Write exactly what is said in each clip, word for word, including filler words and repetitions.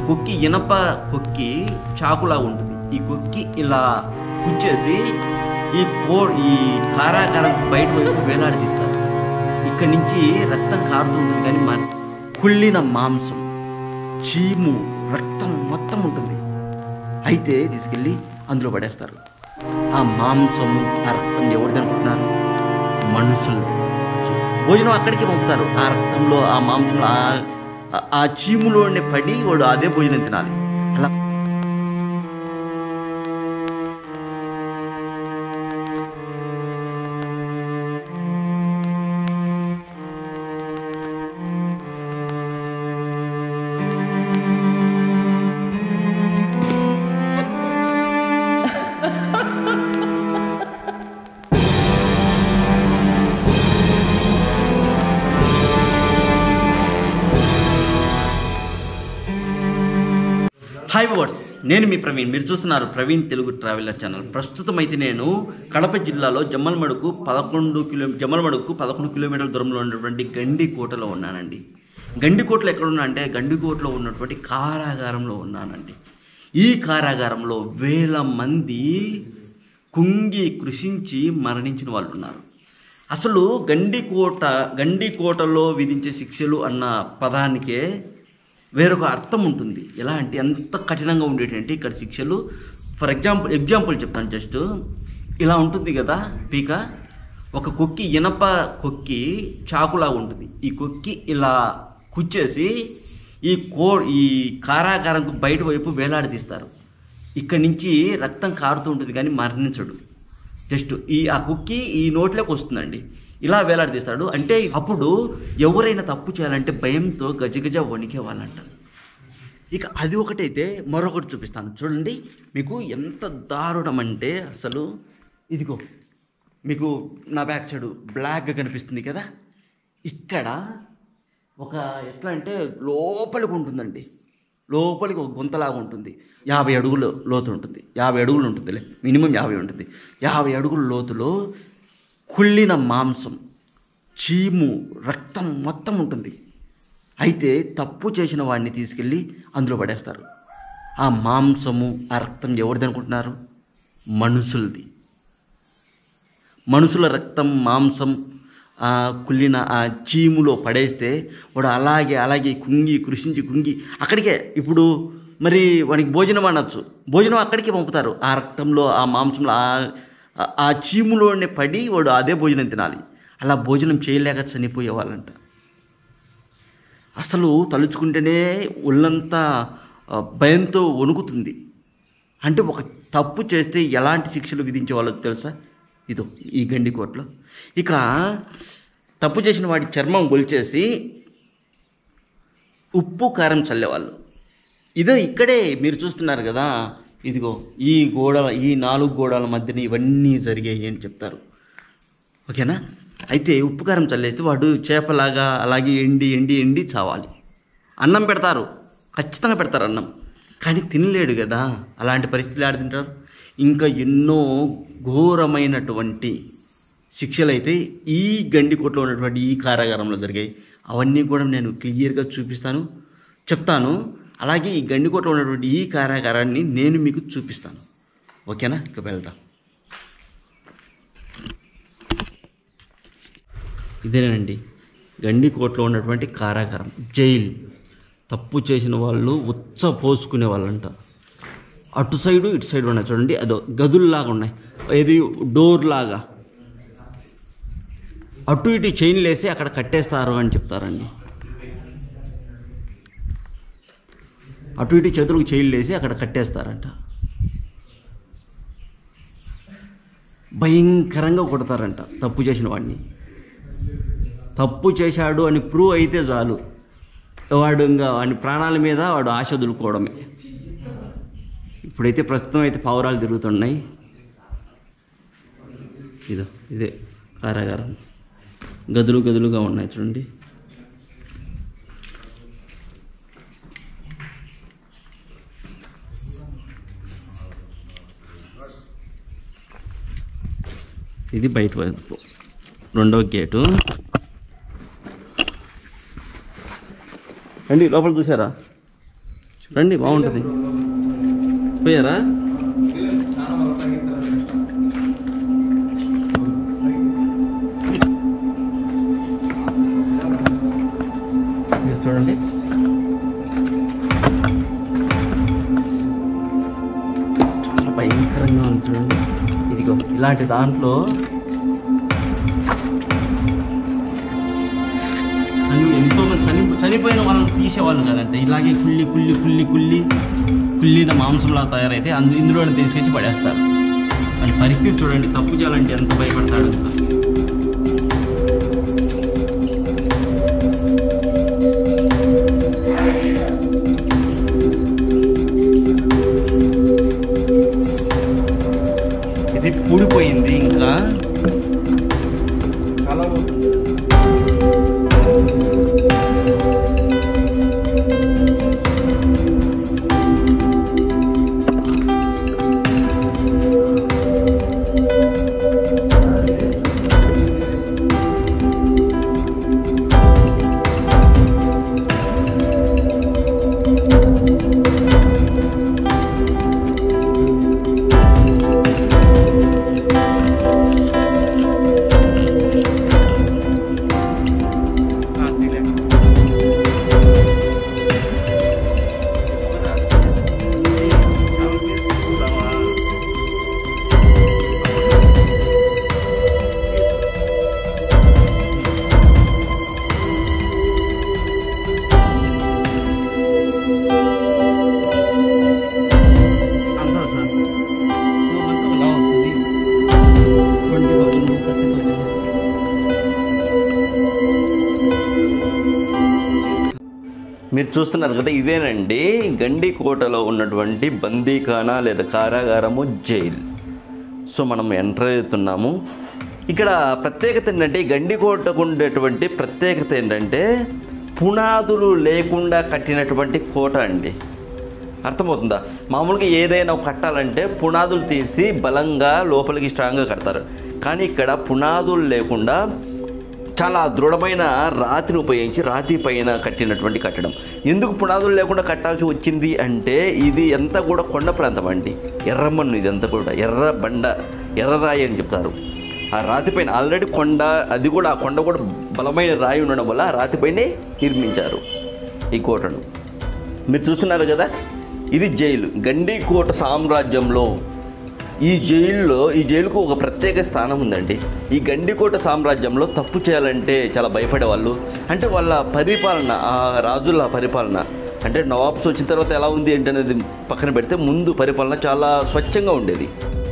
కొక్కి ఇనప కొక్కి చాకులా ఉంటుంది. ఈ కొక్కి ఇలా కుచ్చేసి ఈ కో ఈ కారాగారం బయట వైపు వేలాడదీస్తారు. ఇక్కడి నుంచి రక్తం కారుతూ ఉంటుంది, కానీ మన కుళ్ళిన మాంసం, చీము, రక్తం మొత్తం ఉంటుంది. అయితే తీసుకెళ్ళి అందులో పడేస్తారు. ఆ మాంసము, ఆ రక్తం ఎవరిది అనుకుంటున్నారు? మనుషులు. భోజనం అక్కడికి పంపుతారు. ఆ రక్తంలో, ఆ మాంసంలో, ఆ చీములోనే పడి వాడు అదే భోజనం తినాలి. అలా హాయ్ వర్డ్స్, నేను మీ ప్రవీణ్. మీరు చూస్తున్నారు ప్రవీణ్ తెలుగు ట్రావెలర్ ఛానల్. ప్రస్తుతం అయితే నేను కడప జిల్లాలో జమ్మలమడుగు పదకొండు కిలో జమ్మలమడుగు పదకొండు కిలోమీటర్ల దూరంలో ఉన్నటువంటి గండికోటలో ఉన్నానండి. గండికోటలో ఎక్కడ ఉన్నా అంటే గండికోటలో ఉన్నటువంటి కారాగారంలో ఉన్నానండి. ఈ కారాగారంలో వేల మంది కుంగి కృషించి మరణించిన వాళ్ళు ఉన్నారు. అసలు గండికోట గండికోటలో విధించే శిక్షలు అన్న పదానికే వేరొక అర్థం ఉంటుంది. ఎలా అంటే ఎంత కఠినంగా ఉండేటంటే ఇక్కడ శిక్షలు. ఫర్ ఎగ్జాంపుల్ ఎగ్జాంపుల్ చెప్తాను. జస్ట్ ఇలా ఉంటుంది కదా పీక, ఒక కొక్కి ఇనప కొక్కి చాకులా ఉంటుంది. ఈ కొక్కి ఇలా కుచ్చేసి ఈ కో ఈ కారాగారంకు బయట వైపు వేలాడదీస్తారు. ఇక్కడి నుంచి రక్తం కారుతూ ఉంటుంది, కానీ మరణించడు. జస్ట్ ఈ ఆ కుక్కి ఈ నోట్లోకి వస్తుందండి. ఇలా వేలాడదీస్తాడు. అంటే అప్పుడు ఎవరైనా తప్పు చేయాలంటే భయంతో గజగజ వణికే వాళ్ళంట. ఇక అది ఒకటైతే మరొకటి చూపిస్తాను చూడండి. మీకు ఎంత దారుణం అంటే అసలు ఇదిగో మీకు నా బ్యాక్ సైడ్ బ్లాక్గా కనిపిస్తుంది కదా, ఇక్కడ ఒక ఎట్లా అంటే లోపలికి ఉంటుందండి. లోపలికి ఒక గుంతలాగా ఉంటుంది. యాభై అడుగులు లోతు ఉంటుంది. యాభై అడుగులు ఉంటుందిలే, మినిమం యాభై ఉంటుంది. యాభై అడుగుల లోతులో కుళ్ళిన మాంసం, చీము, రక్తం మొత్తం ఉంటుంది. అయితే తప్పు చేసిన వాడిని తీసుకెళ్ళి అందులో పడేస్తారు. ఆ మాంసము, ఆ రక్తం ఎవరిది అనుకుంటున్నారు? మనుషులది. మనుషుల రక్తం, మాంసం ఆ కుళ్ళిన ఆ చీములో పడేస్తే వాడు అలాగే అలాగే కుంగి కృషించి కుంగి అక్కడికే. ఇప్పుడు మరి వానికి భోజనం అనొచ్చు, భోజనం అక్కడికే పంపుతారు. ఆ రక్తంలో, ఆ మాంసంలో, ఆ చీములోనే పడి వాడు అదే భోజనం తినాలి. అలా భోజనం చేయలేక చనిపోయే వాళ్ళంట. అసలు తలుచుకుంటేనే ఒళ్ళంతా భయంతో వణుకుతుంది. అంటే ఒక తప్పు చేస్తే ఎలాంటి శిక్షలు విధించే వాళ్ళో తెలుసా? ఇదో ఈ గండికోటలో. ఇక తప్పు చేసిన వాడి చర్మం గొలిచేసి ఉప్పు కారం చల్లేవాళ్ళు. ఇదో ఇక్కడే మీరు చూస్తున్నారు కదా, ఇదిగో ఈ గోడల ఈ నాలుగు గోడల మధ్యన ఇవన్నీ జరిగాయి అని చెప్తారు. ఓకేనా? అయితే ఉప్పు కారం చల్లేస్తే వాడు చేపలాగా అలాగే ఎండి ఎండి ఎండి చావాలి. అన్నం పెడతారు, ఖచ్చితంగా పెడతారు అన్నం, కానీ తినలేడు కదా. అలాంటి పరిస్థితులు ఆడ తింటారు. ఇంకా ఎన్నో ఘోరమైనటువంటి శిక్షలు అయితే ఈ గండికోటలో ఉన్నటువంటి ఈ కారాగారంలో జరిగాయి. అవన్నీ కూడా నేను క్లియర్గా చూపిస్తాను, చెప్తాను. అలాగే ఈ గండికోటలో ఉన్నటువంటి ఈ కారాగారాన్ని నేను మీకు చూపిస్తాను. ఓకేనా? ఇక వెళ్దాం. ఇదేనండి గండికోటలో ఉన్నటువంటి కారాగారం, జైలు. తప్పు చేసిన వాళ్ళు ఉచ్చ పోసుకునే వాళ్ళంట. అటు సైడు ఇటు సైడు ఉన్నాయి చూడండి, అదో గదుల్లాగా ఉన్నాయి, ఏది డోర్ లాగా. అటు ఇటు చైన్లు వేసి అక్కడ కట్టేస్తారు అని చెప్తారండి. అటు ఇటు చేతులకు చైన్లు వేసి అక్కడ కట్టేస్తారంట. భయంకరంగా కొడతారంట తప్పు చేసిన వాడిని. తప్పు చేశాడు అని ప్రూవ్ అయితే చాలు, వాడు ఇంకా వాడి ప్రాణాల మీద వాడు ఆశ వదులుకోవడమే. ఇప్పుడైతే ప్రస్తుతం అయితే పావురాలు తిరుగుతున్నాయి. ఇదో ఇదే కారాగారం, గదులు గదులుగా ఉన్నాయి చూడండి. ఇది బయట వైపు రెండవ గేటు. రండి లోపల చూసారా, రండి, బాగుంటుంది. పోయారా? చూడండి, చాలా భయంకరంగా ఉంది. చూడండి, ఇదిగో ఇలాంటి దాంట్లో ఎంతో మంది చని చనిపోయిన వాళ్ళని తీసేవాళ్ళు కదంటే, ఇలాగే కుళ్ళి కుళ్ళి కుళ్ళి కుళ్ళి కుళ్ళిన మాంసంలా తయారైతే అందు ఇందులో తీసుకొచ్చి పడేస్తారు. అని పరిస్థితి చూడండి, తప్పు చేయాలంటే ఎంత భయపడతాడు. ఇది పూడిపోయింది. ఇంకా చాలా మీరు చూస్తున్నారు కదా, ఇదేనండి గండికోటలో ఉన్నటువంటి బందీఖానా లేదా కారాగారము, జైలు. సో మనం ఎంటర్ అవుతున్నాము. ఇక్కడ ప్రత్యేకత ఏంటంటే, గండికోటకు ఉండేటువంటి ప్రత్యేకత ఏంటంటే పునాదులు లేకుండా కట్టినటువంటి కోట అండి. అర్థమవుతుందా? మామూలుగా ఏదైనా కట్టాలంటే పునాదులు తీసి బలంగా లోపలికి స్ట్రాంగ్గా కడతారు. కానీ ఇక్కడ పునాదులు లేకుండా చాలా దృఢమైన రాతిని ఉపయోగించి రాతి పైన కట్టినటువంటి కట్టడం. ఎందుకు పునాదులు లేకుండా కట్టాల్సి వచ్చింది అంటే, ఇది అంతా కూడా కొండ ప్రాంతం అండి. ఎర్రమన్ను, ఇదంతా కూడా ఎర్ర బండ, ఎర్రరాయి అని చెప్తారు. ఆ రాతి పైన ఆల్రెడీ కొండ, అది కూడా ఆ కొండ కూడా బలమైన రాయి ఉండడం వల్ల ఆ రాతిపైనే నిర్మించారు ఈ కోటను. మీరు చూస్తున్నారు కదా, ఇది జైలు. గండికోట సామ్రాజ్యంలో ఈ జైల్లో ఈ జైలుకు ఒక ప్రత్యేక స్థానం ఉందండి. ఈ గండికోట సామ్రాజ్యంలో తప్పు చేయాలంటే చాలా భయపడేవాళ్ళు. అంటే వాళ్ళ పరిపాలన, ఆ రాజుల పరిపాలన అంటే నవాబ్స్ వచ్చిన తర్వాత ఎలా ఉంది ఏంటనేది పక్కన పెడితే, ముందు పరిపాలన చాలా స్వచ్ఛంగా ఉండేది.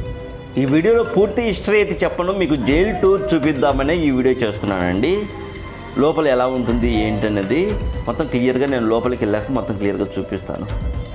ఈ వీడియోలో పూర్తి హిస్టరీ అయితే చెప్పను, మీకు జైలు టూర్ చూపిద్దామనే ఈ వీడియో చేస్తున్నానండి. లోపల ఎలా ఉంటుంది ఏంటనేది మొత్తం క్లియర్గా నేను లోపలికి వెళ్ళాక మొత్తం క్లియర్గా చూపిస్తాను.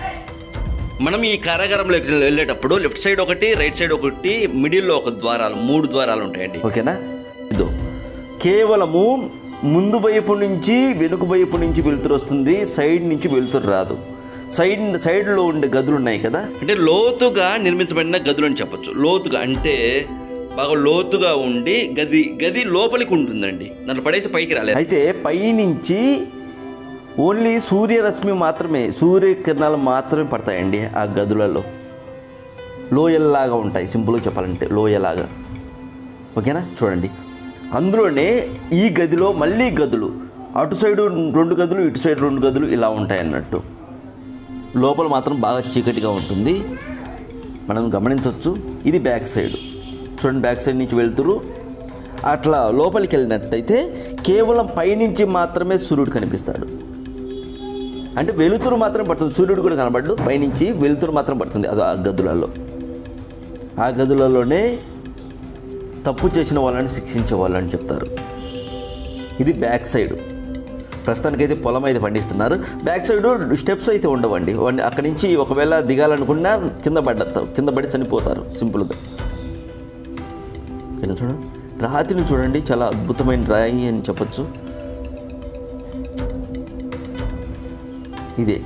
మనం ఈ కారాగారంలోకి వెళ్ళేటప్పుడు లెఫ్ట్ సైడ్ ఒకటి, రైట్ సైడ్ ఒకటి, మిడిల్లో ఒక ద్వారాలు, మూడు ద్వారాలు ఉంటాయండి. ఓకేనా? ఇదో కేవలము ముందు వైపు నుంచి వెనుక వైపు నుంచి వెలుతురు వస్తుంది, సైడ్ నుంచి వెలుతురు రాదు. సైడ్ సైడ్లో ఉండే గదులు ఉన్నాయి కదా, అంటే లోతుగా నిర్మించబడిన గదులు అని చెప్పచ్చు. లోతుగా అంటే బాగా లోతుగా ఉండి గది గది లోపలికి ఉంటుందండి, దాంట్లో పడేసి పైకి రాలేదు. అయితే పైనుంచి ఓన్లీ సూర్యరశ్మి మాత్రమే, సూర్యకిరణాలు మాత్రమే పడతాయండి ఆ గదులలో. లోయల్లాగా ఉంటాయి, సింపుల్గా చెప్పాలంటే లోయలాగా. ఓకేనా? చూడండి, అందులోనే ఈ గదిలో మళ్ళీ గదులు, అటు సైడు రెండు గదులు, ఇటు సైడ్ రెండు గదులు ఇలా ఉంటాయి అన్నట్టు. లోపల మాత్రం బాగా చీకటిగా ఉంటుంది, మనం గమనించవచ్చు. ఇది బ్యాక్ సైడ్ చూడండి, బ్యాక్ సైడ్ నుంచి వెళ్తురు. అట్లా లోపలికి వెళ్ళినట్టయితే కేవలం పైనుంచి మాత్రమే సూర్యుడు కనిపిస్తాడు. అంటే వెలుతురు మాత్రం పడుతుంది, సూర్యుడు కూడా కనబడ్డు, పైనుంచి వెలుతురు మాత్రం పడుతుంది. అది ఆ గదులలో. ఆ గదులలోనే తప్పు చేసిన వాళ్ళని శిక్షించే వాళ్ళని చెప్తారు. ఇది బ్యాక్ సైడ్. ప్రస్తుతానికైతే పొలం అయితే పండిస్తున్నారు. బ్యాక్ సైడ్ స్టెప్స్ అయితే ఉండవండి. అక్కడి నుంచి ఒకవేళ దిగాలనుకున్నా కింద పడ్డతారు, కింద పడి చనిపోతారు సింపుల్గా. కింద చూడండి, రాతిని చూడండి, చాలా అద్భుతమైన రాయి అని చెప్పచ్చు. ఇదే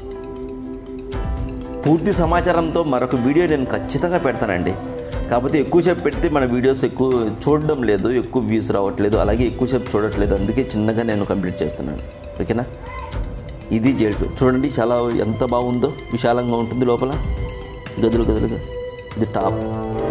పూర్తి సమాచారంతో మరొక వీడియో నేను ఖచ్చితంగా పెడతానండి. కాకపోతే ఎక్కువసేపు పెడితే మన వీడియోస్ ఎక్కువ చూడడం లేదు, ఎక్కువ వ్యూస్ రావట్లేదు, అలాగే ఎక్కువసేపు చూడట్లేదు. అందుకే చిన్నగా నేను కంప్లీట్ చేస్తున్నాను. ఓకేనా? ఇది జైల్ టూర్. చూడండి చాలా ఎంత బాగుందో, విశాలంగా ఉంటుంది లోపల, గదులు గదులుగా. ఇది టాప్.